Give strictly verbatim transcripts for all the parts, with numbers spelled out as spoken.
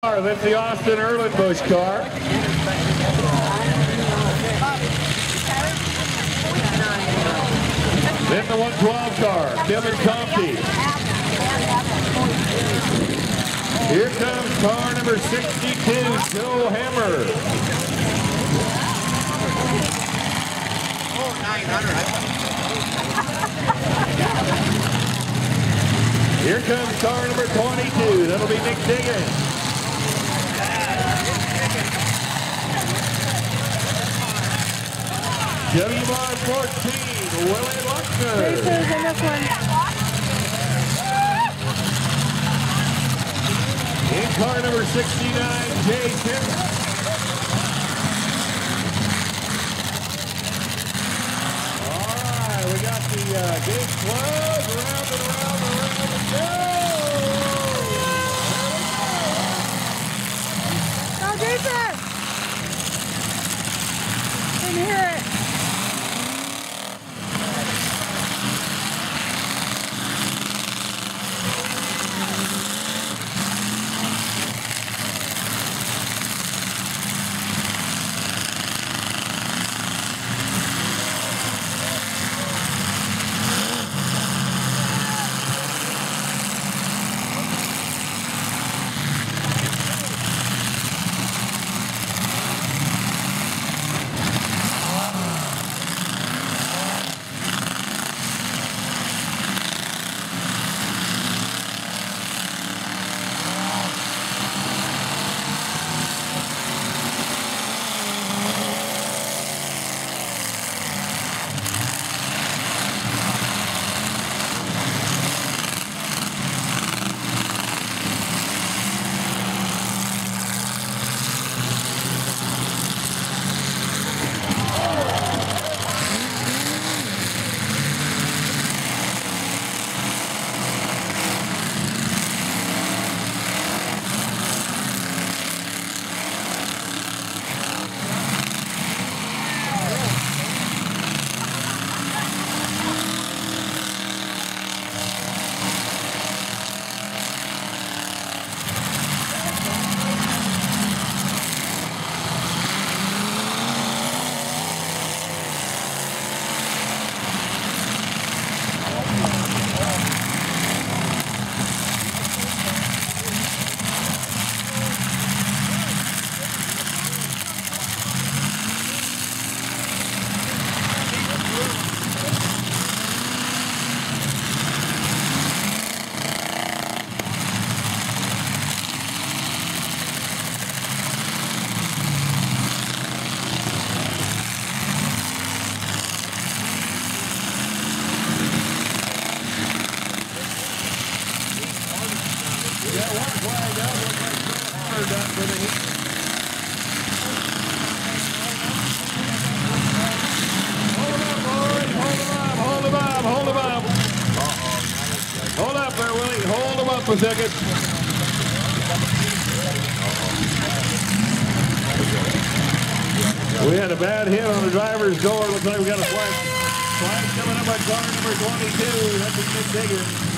That's the Austin Erlenbush car. Then the one twelve car, Kevin Compte. Here comes car number sixty-two, Joe Hammer. Here comes car number twenty-two, that'll be Nick Diggins. W R fourteen, Willie Luckner. Racers in this one. In car number sixty-nine, Jay Kim. All right, we got the uh, gate closed, around and around and around and go. Go, Jason! I can hear it. For a second. We had a bad hit on the driver's door. Looks like we got a flag. Flag coming up on car number twenty-two. That's a Nick Diggins.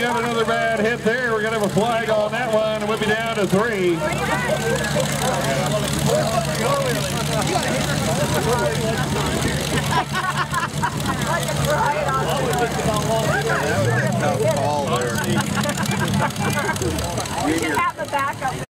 got another bad hit there. We're going to have a flag on that one, and we'll be down to three. That was a tough call there. We should have the backup.